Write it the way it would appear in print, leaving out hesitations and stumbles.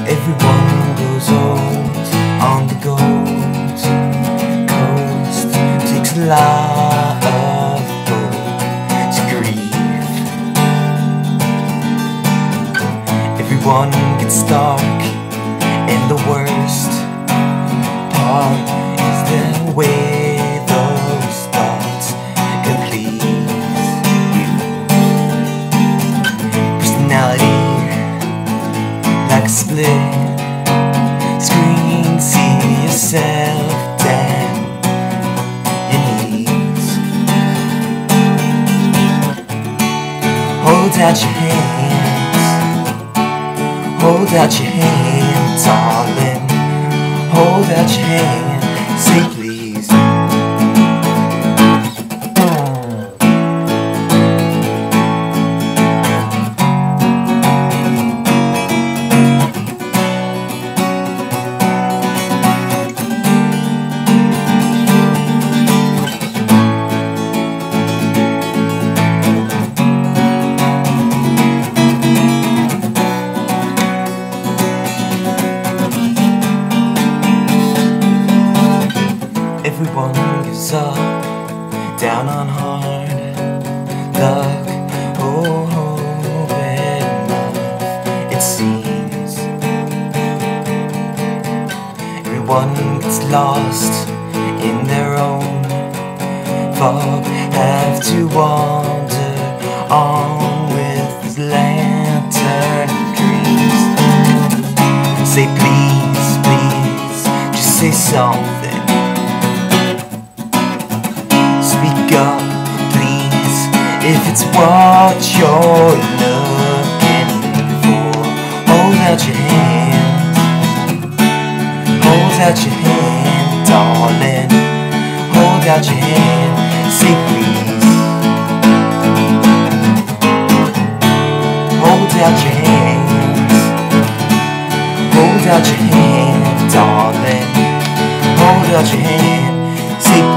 Everyone goes old on the Gold Coast. Takes a lot of gold to grieve. Everyone gets dark, and the worst part is the way those thoughts can please you. Personality like a split screen, see yourself down your knees. Hold out your hands, hold out your hand, darling. Hold out your hand, say please. Everyone gives up, down on hard luck. Oh, enough, it seems. Everyone gets lost in their own fog, have to wander on with his lantern dreams. Say please, please, just say something. Speak up, please, if it's what you're looking for. Hold out your hand, hold out your hand, darling. Hold out your hand, say please. Hold out your hands, hold out your hand, darling. Hold out your hand, say please.